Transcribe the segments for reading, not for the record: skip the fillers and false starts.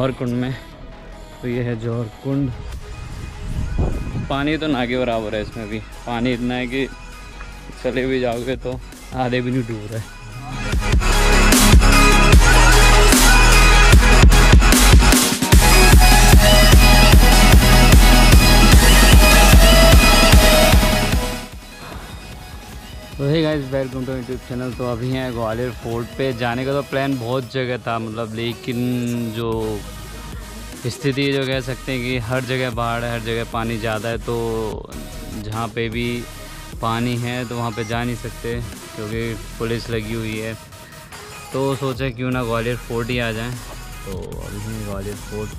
जौहर कुंड में। तो ये है जौहर कुंड। पानी तो ना के बराबर है इसमें भी, पानी इतना है कि चले भी जाओगे तो आधे भी नहीं डूब रहे। तो hey guys, welcome to YouTube channel. तो अभी हैं ग्वालियर फोर्ट पे। जाने का तो प्लान बहुत जगह था मतलब, लेकिन जो स्थिति जो कह सकते हैं कि हर जगह बाढ़ है, हर जगह पानी ज़्यादा है। तो जहाँ पे भी पानी है तो वहाँ पे जा नहीं सकते क्योंकि पुलिस लगी हुई है। तो सोचा क्यों ना ग्वालियर फोर्ट ही आ जाएं। तो अभी हैं ग्वालियर फोर्ट।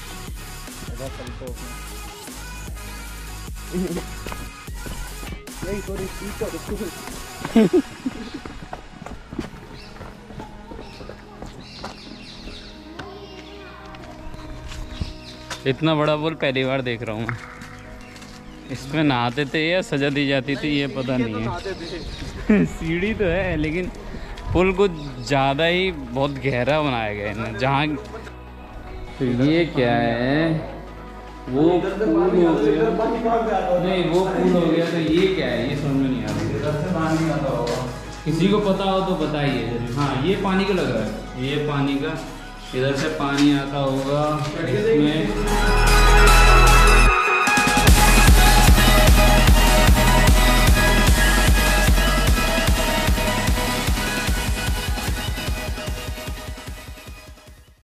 इतना बड़ा पुल पहली बार देख रहा हूँ मैं। इसमें नहाते थे या सजा दी जाती थी ये पता नहीं है। सीढ़ी तो है लेकिन पुल को ज़्यादा ही बहुत गहरा बनाया गया है जहाँ। तो ये क्या है? वो पुल हो गया, नहीं वो पुल हो गया। तो ये क्या है? ये समझ में नहीं आ रहा। किसी को पता हो तो बताइए। हाँ, ये पानी का लग रहा है, ये पानी का। इधर से पानी आता होगा, इसमें